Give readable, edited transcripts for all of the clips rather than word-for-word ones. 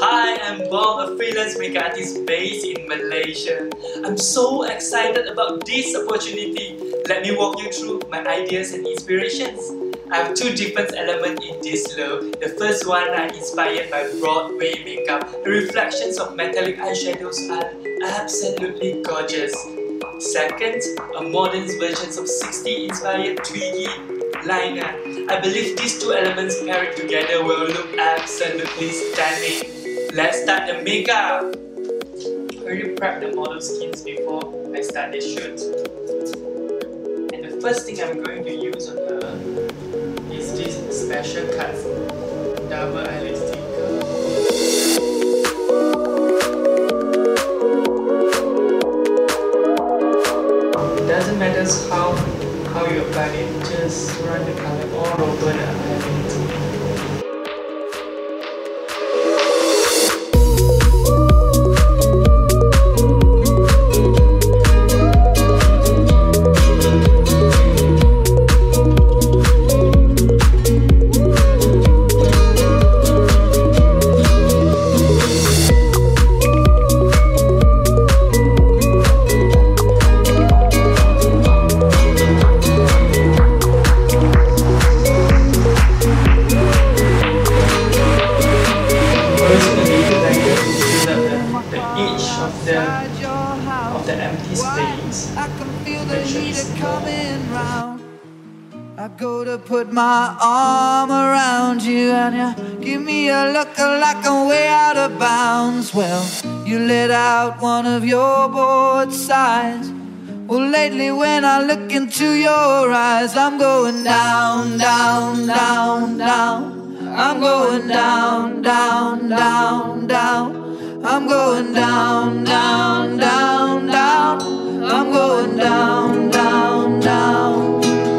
Hi, I'm Bong, a freelance makeup artist based in Malaysia. I'm so excited about this opportunity. Let me walk you through my ideas and inspirations. I have two different elements in this look. The first one are inspired by Broadway makeup. The reflections of metallic eyeshadows are absolutely gorgeous. Second, a modern version of 60s inspired 3D liner. I believe these two elements paired together will look absolutely stunning. Let's start the makeup. I already prepped the model skins before I start the shoot. And the first thing I'm going to use on her is this special cut double eyelid sticker. It doesn't matter how you apply it, just run the color all over the eyelid. Of the empty space. I can feel the heat coming round. I go to put my arm around you and you give me a look like I'm way out of bounds. Well, you let out one of your bored sighs. Well, lately when I look into your eyes, I'm going down, down, down, down. I'm going down, down, down, down. I'm going down, down, down, down. I'm going down, down, down.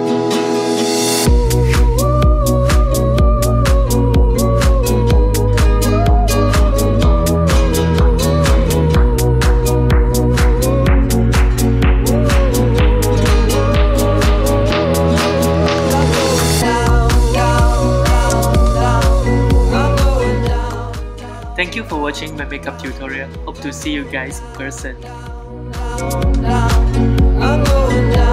Thank you for watching my makeup tutorial. Hope to see you guys in person. I'm going down.